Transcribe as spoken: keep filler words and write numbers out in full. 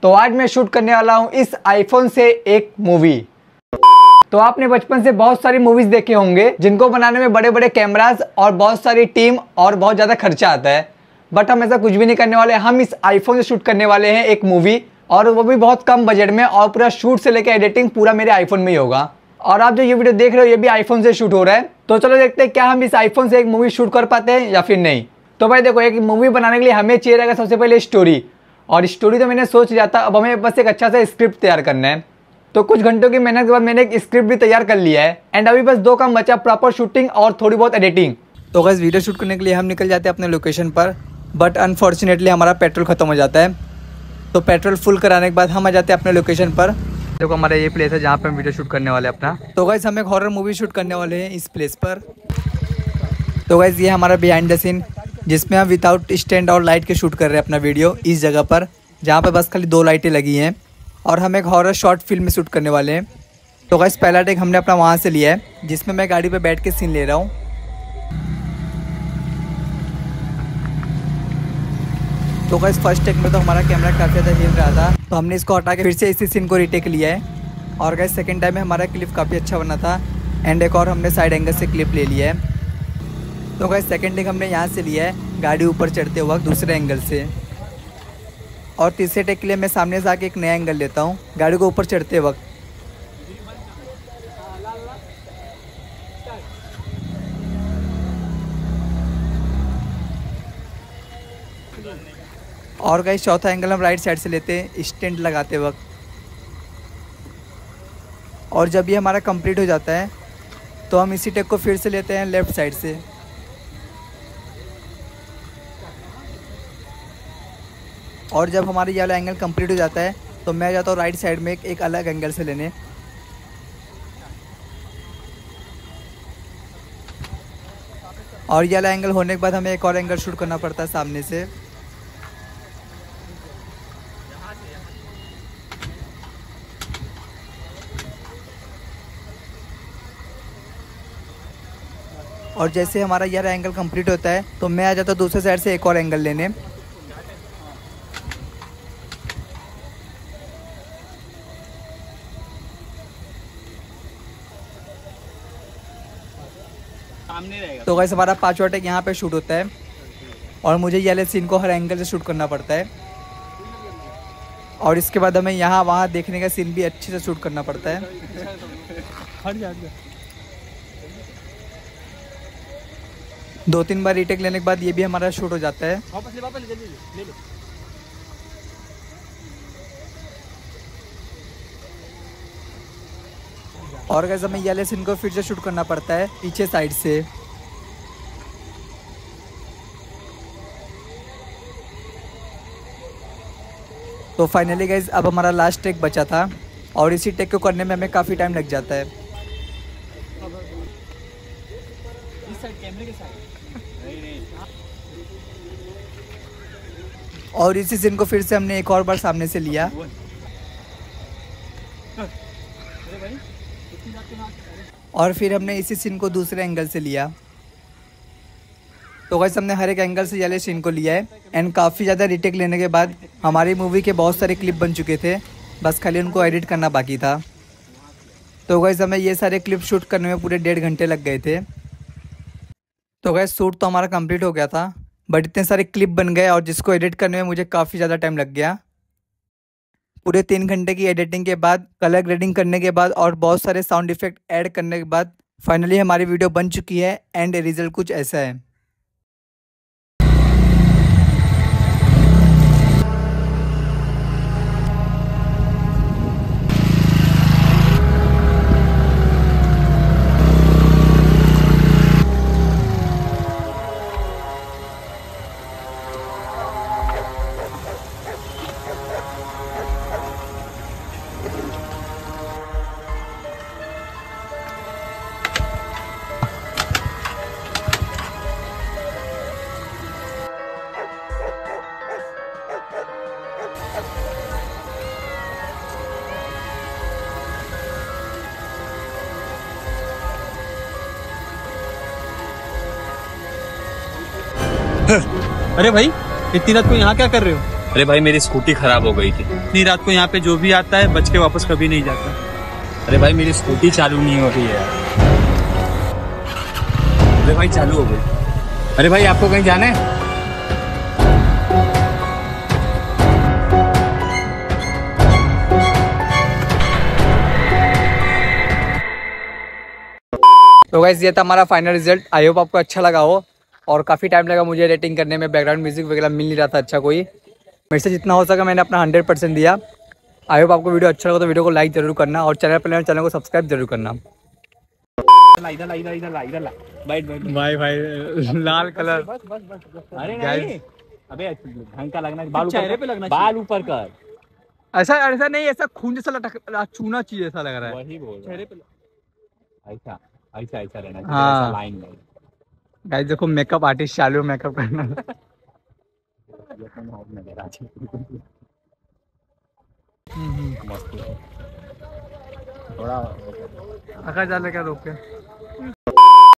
तो आज मैं शूट करने वाला हूँ इस आईफोन से एक मूवी। तो आपने बचपन से बहुत सारी मूवीज देखे होंगे जिनको बनाने में बड़े बड़े कैमरास और बहुत सारी टीम और बहुत ज़्यादा खर्चा आता है, बट हम ऐसा कुछ भी नहीं करने वाले। हम इस आईफोन से शूट करने वाले हैं एक मूवी, और वो भी बहुत कम बजट में, और पूरा शूट से लेकर एडिटिंग पूरा मेरे आईफोन में ही होगा। और आप जो ये वीडियो देख रहे हो ये भी आईफोन से शूट हो रहा है। तो चलो देखते हैं क्या हम इस आईफोन से एक मूवी शूट कर पाते हैं या फिर नहीं। तो भाई देखो, एक मूवी बनाने के लिए हमें चाहिए रहेगा सबसे पहले स्टोरी, और स्टोरी तो मैंने सोच लिया था। अब हमें बस एक अच्छा सा स्क्रिप्ट तैयार करना है। तो कुछ घंटों की मेहनत के बाद मैंने एक स्क्रिप्ट भी तैयार कर लिया है, एंड अभी बस दो काम बचा, प्रॉपर शूटिंग और थोड़ी बहुत एडिटिंग। तो गाइस वीडियो शूट करने के लिए हम निकल जाते हैं अपने लोकेशन पर, बट अनफॉर्चुनेटली हमारा पेट्रोल खत्म हो जाता है। तो पेट्रोल फुल कराने के बाद हम आ जाते हैं अपने लोकेशन पर। देखो हमारा ये प्लेस है जहाँ पे हम वीडियो शूट करने वाले हैं अपना। तो गाइस हम एक हॉरर मूवी शूट करने वाले हैं इस प्लेस पर। तो गाइस ये हमारा बिहाइंड द सीन, जिसमें हम विदाउट स्टैंड और लाइट के शूट कर रहे हैं अपना वीडियो इस जगह पर, जहाँ पे बस खाली दो लाइटें लगी हैं, और हम एक हॉरर शॉर्ट फिल्म में शूट करने वाले हैं। तो गाइस पहला टेक हमने अपना वहाँ से लिया है, जिसमें मैं गाड़ी पे बैठ के सीन ले रहा हूँ। तो गाइस फर्स्ट टेक में तो हमारा कैमरा काफ़ी ज़्यादा हिल रहा था, तो हमने इसको हटा के फिर से इसी सीन को रीटेक लिया है। और गाइस सेकंड टाइम में हमारा क्लिप काफ़ी अच्छा बना था, एंड एक और हमने साइड एंगल से क्लिप ले लिया है। तो गाइस सेकंड टेक हमने यहाँ से लिया है गाड़ी ऊपर चढ़ते वक्त दूसरे एंगल से, और तीसरे टेक के लिए मैं सामने से आके एक नया एंगल लेता हूँ गाड़ी को ऊपर चढ़ते वक्त। और गाइस चौथा एंगल हम राइट साइड से लेते हैं स्टैंड लगाते वक्त। और जब ये हमारा कंप्लीट हो जाता है तो हम इसी टेक को फिर से लेते हैं लेफ़्ट साइड से। और जब हमारा ये वाला एंगल कंप्लीट हो जाता है तो मैं जाता हूँ राइट साइड में एक, एक अलग एंगल से लेने। और ये वाला एंगल होने के बाद हमें एक और एंगल शूट करना पड़ता है सामने से। और जैसे हमारा ये वाला एंगल कंप्लीट होता है तो मैं आ जाता हूँ दूसरे साइड से एक और एंगल लेने। तो गाइस हमारा पांचवा टेक यहाँ पे शूट होता है, और मुझे ये वाले सीन को हर एंगल से शूट करना पड़ता है। और इसके बाद हमें यहाँ वहाँ देखने का सीन भी अच्छे से शूट करना पड़ता है। दो तीन बार रीटेक लेने के बाद ये भी हमारा शूट हो जाता है। और गाइस हमें ये वाले सीन को फिर से शूट करना पड़ता है पीछे साइड से। तो फाइनली गाइस अब हमारा लास्ट टेक बचा था, और इसी टेक को करने में हमें काफ़ी टाइम लग जाता है। इस साइड कैमरे के साइड और इसी सीन को फिर से हमने एक और बार सामने से लिया। और फिर हमने इसी सीन को दूसरे एंगल से लिया। तो गाइस हमने हर एक एंगल से ये सीन को लिया है, एंड काफ़ी ज़्यादा रीटेक लेने के बाद हमारी मूवी के बहुत सारे क्लिप बन चुके थे, बस खाली उनको एडिट करना बाकी था। तो गाइस हमें ये सारे क्लिप शूट करने में पूरे डेढ़ घंटे लग गए थे। तो गाइस शूट तो हमारा कंप्लीट हो गया था, बट इतने सारे क्लिप बन गए और जिसको एडिट करने में मुझे काफ़ी ज़्यादा टाइम लग गया। पूरे तीन घंटे की एडिटिंग के बाद, कलर ग्रेडिंग करने के बाद और बहुत सारे साउंड इफेक्ट ऐड करने के बाद फाइनली हमारी वीडियो बन चुकी है, एंड रिजल्ट कुछ ऐसा है। अरे भाई, इतनी रात को यहाँ क्या कर रहे हो? अरे भाई मेरी स्कूटी खराब हो गई थी। इतनी रात को यहाँ पे जो भी आता है बच के वापस कभी नहीं जाता। अरे भाई मेरी स्कूटी चालू नहीं हो रही है। अरे भाई चालू हो गई। अरे भाई आपको कहीं जाना है? तो गाइस ये था हमारा फाइनल रिजल्ट। आई होप आपको अच्छा लगा हो। और काफ़ी टाइम लगा मुझे एडिटिंग करने में, बैकग्राउंड म्यूजिक वगैरह मिल नहीं रहा था अच्छा कोई। मेरे से जितना हो सका मैंने अपना हंड्रेड परसेंट दिया। आई होप आपको वीडियो अच्छा लगा तो वीडियो को लाइक जरूर करना और चैनल पर चैनल को सब्सक्राइब जरूर करना। भाई भाई लाल कलर। अरे नहीं, अबे ढंग का लगना, बाल चेहरे पे लगना, बाल ऊपर कर। ऐसा ऐसा नहीं, ऐसा खून जैसा लटक चूना चाहिए, ऐसा लग रहा है। वही बोल चेहरे पे ऐसा ऐसा ऐसा रहना चाहिए। हाँ। ऐसा लाइन नहीं। गाइस देखो मेकअप आर्टिस्ट चालू मेकअप करना। थोड़ा अगर जा क्या रोक के